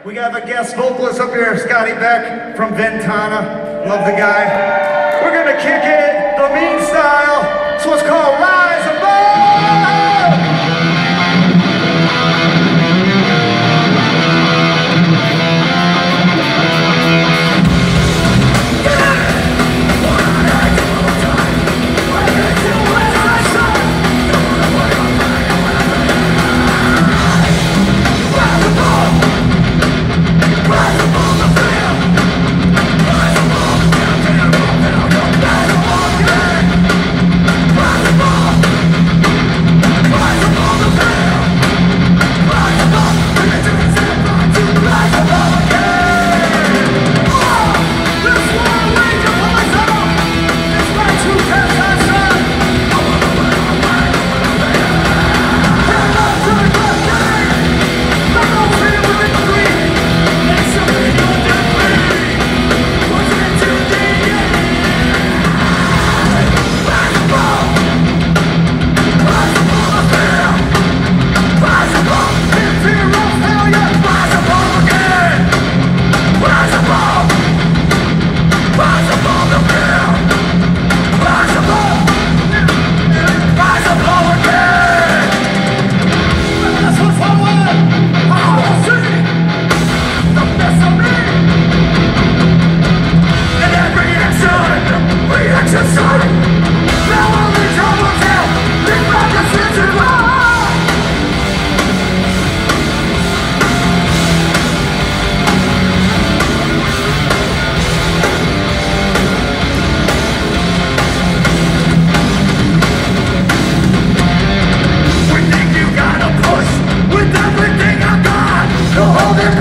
We have a guest vocalist up here, Scotty Beck from Ventana. Love the guy. We're gonna kick it, the mean style. It's what's called Rise Above! Hold it